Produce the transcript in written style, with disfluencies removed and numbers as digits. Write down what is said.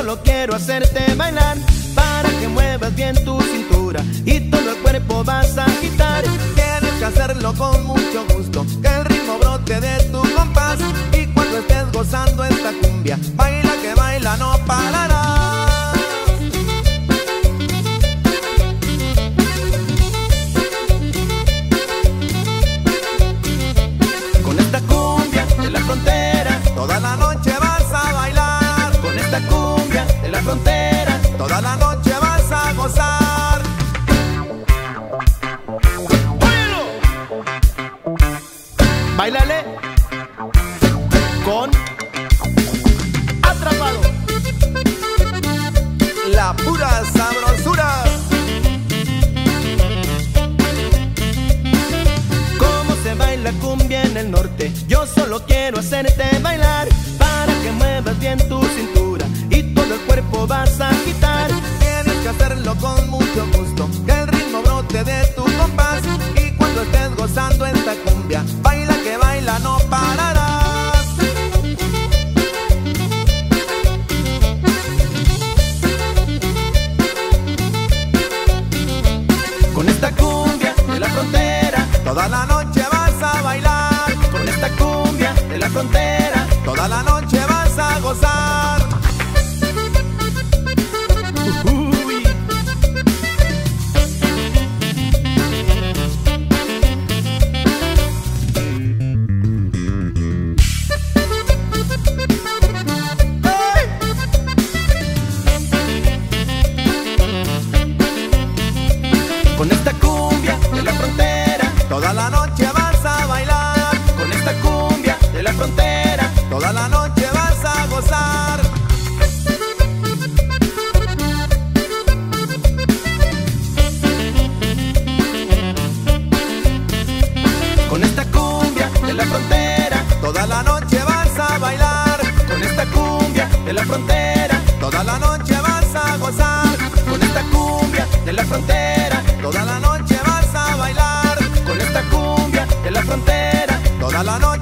solo quiero hacerte bailar, para que muevas bien tu cintura y todo el cuerpo vas a agitar. Tienes que hacerlo con mucho gusto, que el ritmo brote de tu compás. Y cuando estés gozando esta cumbia, baila que baila no pararás. Con esta cumbia de la frontera, toda la noche vas a bailar. con esta cumbia de la frontera, Toda la noche vas a gozar. báilale con Atrapado. La pura sabrosura. Cómo se baila cumbia en el norte, yo solo quiero hacerte bailar, para que muevas bien tu cintura y todo el cuerpo vas a agitar. Tienes que hacerlo con mucho gusto, que el ritmo brote de tu compás. Y cuando estés gozando esta cumbia, baila que baila no pararás. Con esta cumbia de la frontera, Toda la noche vas a bailar. con esta cumbia de la frontera, Toda la noche vas a gozar. uy. Con esta cumbia de la frontera, Toda la noche vas a bailar. con esta cumbia de la frontera, Toda la noche vas a gozar. con esta cumbia de la frontera, Toda la noche vas a bailar. con esta cumbia de la frontera, Toda la noche vas a gozar. con esta cumbia de la frontera, Toda la noche vas a bailar. con esta cumbia de la frontera. Toda la noche